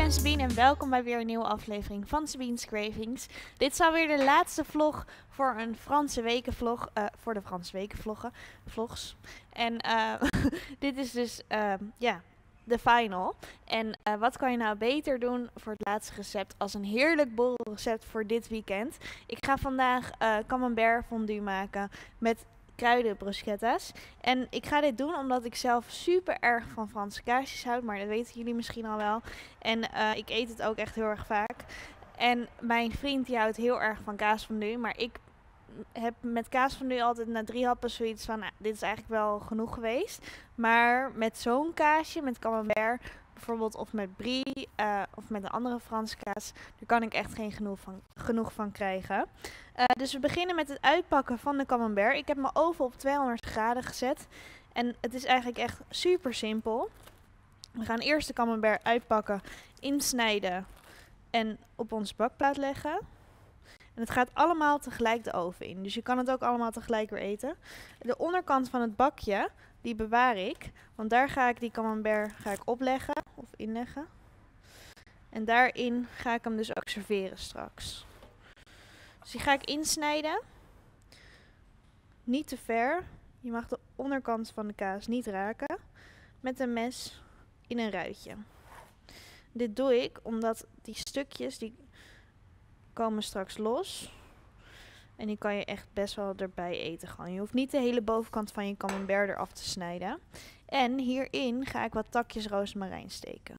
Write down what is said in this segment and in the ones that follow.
ben Sabine en welkom bij weer een nieuwe aflevering van Sabine's Cravings. Dit is alweer de laatste vlog voor een Franse wekenvlog, voor de Franse wekenvlogs. En dit is dus, de final. En wat kan je nou beter doen voor het laatste recept als een heerlijk borrelrecept voor dit weekend. Ik ga vandaag camembert fondue maken met kruiden bruschetta's. En ik ga dit doen omdat ik zelf super erg van Franse kaasjes houd. Maar dat weten jullie misschien al wel. En ik eet het ook echt heel erg vaak. En mijn vriend die houdt heel erg van kaasfondue. Maar ik heb met kaasfondue altijd na 3 happen zoiets van... Nou, dit is eigenlijk wel genoeg geweest. Maar met zo'n kaasje, met camembert bijvoorbeeld, of met brie, of met een andere Franse kaas, daar kan ik echt geen genoeg van krijgen. Dus we beginnen met het uitpakken van de camembert. Ik heb mijn oven op 200 graden gezet. En het is eigenlijk echt super simpel. We gaan eerst de camembert uitpakken, insnijden en op ons bakplaat leggen. En het gaat allemaal tegelijk de oven in. Dus je kan het ook allemaal tegelijk weer eten. De onderkant van het bakje, die bewaar ik. Want daar ga ik die camembert opleggen of inleggen. En daarin ga ik hem dus ook serveren straks. Dus die ga ik insnijden. Niet te ver. Je mag de onderkant van de kaas niet raken. Met een mes in een ruitje. Dit doe ik omdat die stukjes die komen straks los. En die kan je echt best wel erbij eten. Gewoon. Je hoeft niet de hele bovenkant van je camembert eraf te snijden. En hierin ga ik wat takjes rozemarijn steken.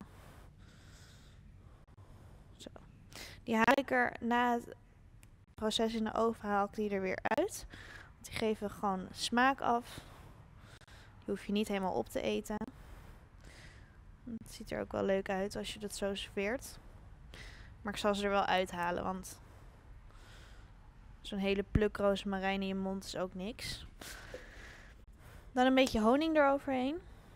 Zo. Die haal ik er na het proces in de oven haal ik die er weer uit. Want die geven gewoon smaak af. Die hoef je niet helemaal op te eten. Het ziet er ook wel leuk uit als je dat zo serveert. Maar ik zal ze er wel uithalen, want zo'n hele pluk rozemarijn in je mond is ook niks. Dan een beetje honing eroverheen.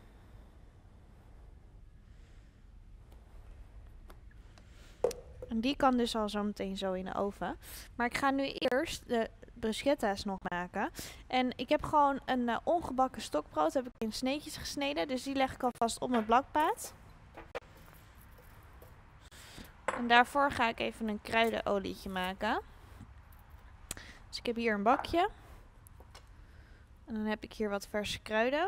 En die kan dus al zo meteen zo in de oven. Maar ik ga nu eerst de bruschetta's nog maken. En ik heb gewoon een ongebakken stokbrood. Heb ik in sneetjes gesneden. Dus die leg ik alvast op mijn bakplaat. En daarvoor ga ik even een kruidenolietje maken. Dus ik heb hier een bakje. En dan heb ik hier wat verse kruiden.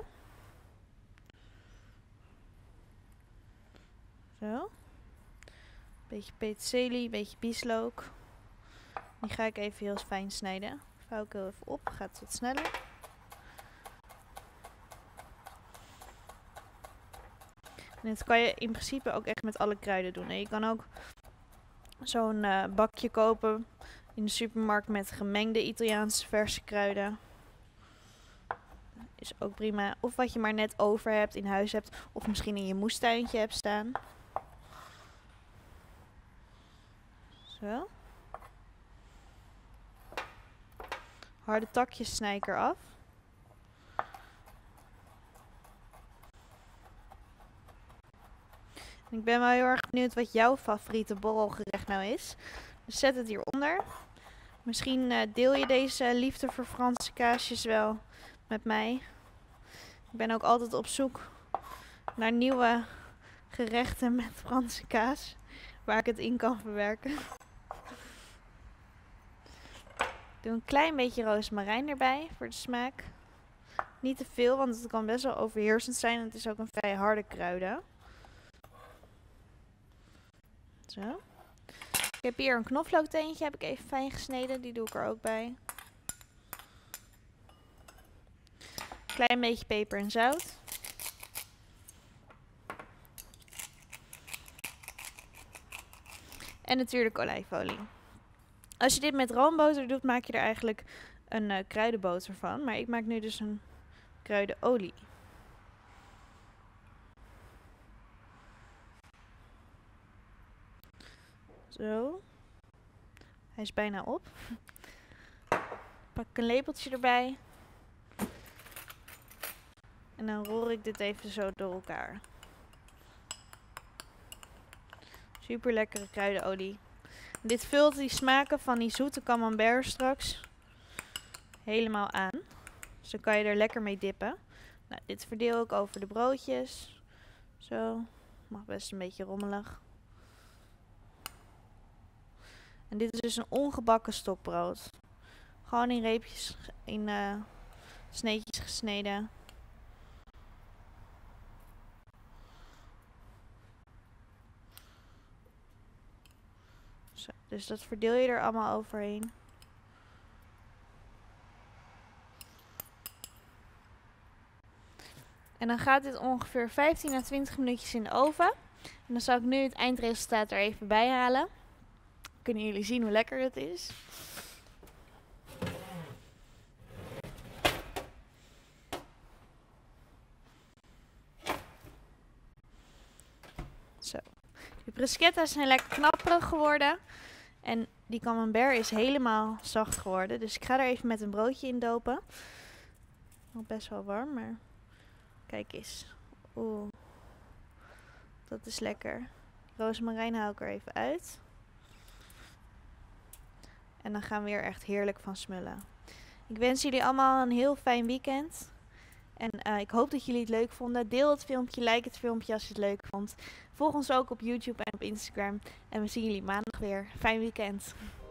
Zo. Beetje peterselie, beetje bieslook. Die ga ik even heel fijn snijden. Vouw ik heel even op, gaat het wat sneller. En dit kan je in principe ook echt met alle kruiden doen. En je kan ook zo'n bakje kopen in de supermarkt met gemengde Italiaanse verse kruiden. Is ook prima. Of wat je maar net over hebt, in huis hebt. Of misschien in je moestuintje hebt staan. Zo. Harde takjes snij ik eraf. Ik ben wel heel erg benieuwd wat jouw favoriete borrelgerecht nou is. Dus zet het hieronder. Misschien deel je deze liefde voor Franse kaasjes wel met mij. Ik ben ook altijd op zoek naar nieuwe gerechten met Franse kaas. Waar ik het in kan verwerken. Doe een klein beetje rozemarijn erbij voor de smaak. Niet te veel, want het kan best wel overheersend zijn. En het is ook een vrij harde kruiden. Zo. Ik heb hier een knoflookteentje, heb ik even fijn gesneden. Die doe ik er ook bij. Klein beetje peper en zout. En natuurlijk olijfolie. Als je dit met roomboter doet, maak je er eigenlijk een kruidenboter van. Maar ik maak nu dus een kruidenolie. Zo. Hij is bijna op. Pak ik een lepeltje erbij. En dan rol ik dit even zo door elkaar. Super lekkere kruidenolie. Dit vult die smaken van die zoete camembert straks helemaal aan. Dus dan kan je er lekker mee dippen. Nou, dit verdeel ik over de broodjes. Zo. Mag best een beetje rommelig. En dit is dus een ongebakken stokbrood. Gewoon in reepjes, in sneetjes gesneden. Zo, dus dat verdeel je er allemaal overheen. En dan gaat dit ongeveer 15 à 20 minuutjes in de oven. En dan zal ik nu het eindresultaat er even bij halen. Kunnen jullie zien hoe lekker het is. Zo. De bruschetta's zijn lekker knapperig geworden. En die camembert is helemaal zacht geworden. Dus ik ga er even met een broodje in dopen. Nog best wel warm, maar kijk eens. Oeh. Dat is lekker. Rozemarijn haal ik er even uit. En dan gaan we er echt heerlijk van smullen. Ik wens jullie allemaal een heel fijn weekend. En ik hoop dat jullie het leuk vonden. Deel het filmpje, like het filmpje als je het leuk vond. Volg ons ook op YouTube en op Instagram. En we zien jullie maandag weer. Fijn weekend.